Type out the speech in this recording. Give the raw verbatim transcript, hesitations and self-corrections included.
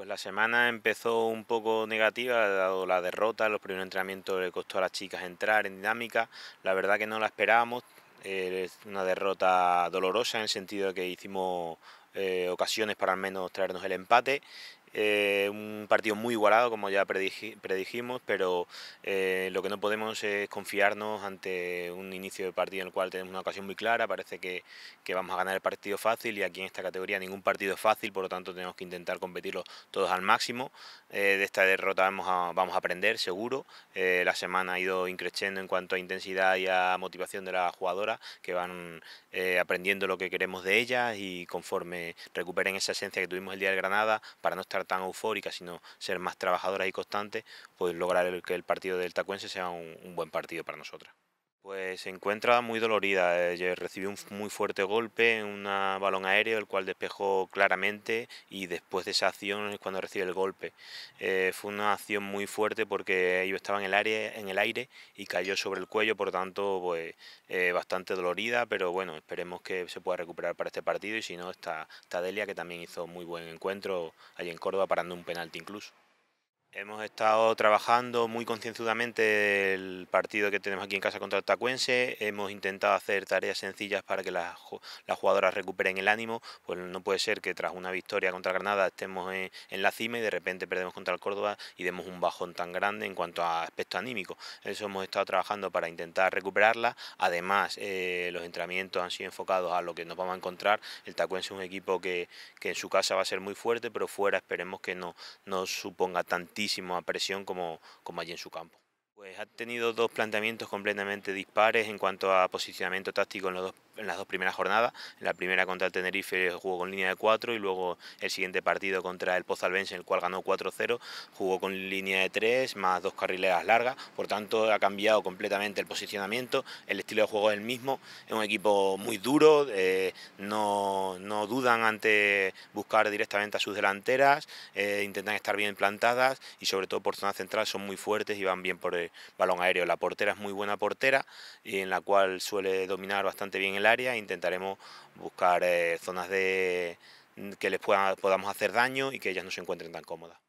Pues la semana empezó un poco negativa, dado la derrota. Los primeros entrenamientos le costó a las chicas entrar en dinámica. La verdad que no la esperábamos. Eh, es una derrota dolorosa en el sentido de que hicimos eh, ocasiones para al menos traernos el empate. Eh, un partido muy igualado, como ya prediji- predijimos, pero eh, lo que no podemos es confiarnos ante un inicio de partido en el cual tenemos una ocasión muy clara. Parece que, que vamos a ganar el partido fácil, y aquí en esta categoría ningún partido es fácil, por lo tanto tenemos que intentar competirlo todos al máximo. Eh, de esta derrota vamos a, vamos a aprender seguro. Eh, la semana ha ido increciendo en cuanto a intensidad y a motivación de las jugadoras, que van eh, aprendiendo lo que queremos de ellas, y conforme recuperen esa esencia que tuvimos el día del Granada, para no estar tan eufóricas, sino ser más trabajadoras y constantes, pues lograr el, que el partido del Tacuense sea un, un buen partido para nosotras. Pues se encuentra muy dolorida. Eh, recibió un muy fuerte golpe en un balón aéreo, el cual despejó claramente, y después de esa acción es cuando recibe el golpe. Eh, fue una acción muy fuerte porque ellos estaban en el aire, en el aire y cayó sobre el cuello, por lo tanto pues eh, bastante dolorida, pero bueno, esperemos que se pueda recuperar para este partido, y si no está, está Delia, que también hizo muy buen encuentro allí en Córdoba, parando un penalti incluso. Hemos estado trabajando muy concienzudamente el partido que tenemos aquí en casa contra el Tacuense. Hemos intentado hacer tareas sencillas para que las, las jugadoras recuperen el ánimo. Pues no puede ser que tras una victoria contra Granada estemos en, en la cima y de repente perdemos contra el Córdoba y demos un bajón tan grande en cuanto a aspecto anímico. Eso hemos estado trabajando para intentar recuperarla. Además, eh, los entrenamientos han sido enfocados a lo que nos vamos a encontrar. El Tacuense es un equipo que, que en su casa va a ser muy fuerte, pero fuera esperemos que no nos suponga tantísimo presión como, como allí en su campo. Pues ha tenido dos planteamientos completamente dispares en cuanto a posicionamiento táctico en, los dos, en las dos primeras jornadas. En la primera contra el Tenerife jugó con línea de cuatro, y luego el siguiente partido contra el Pozalbense, en el cual ganó cuatro cero, jugó con línea de tres más dos carrileras largas. Por tanto, ha cambiado completamente el posicionamiento, el estilo de juego es el mismo. Es un equipo muy duro, eh, no, no dudan ante buscar directamente a sus delanteras, eh, intentan estar bien plantadas, y sobre todo por zona central son muy fuertes y van bien por el balón aéreo. La portera es muy buena portera, y en la cual suele dominar bastante bien el área. Intentaremos buscar eh, zonas de que les pueda, podamos hacer daño y que ellas no se encuentren tan cómodas.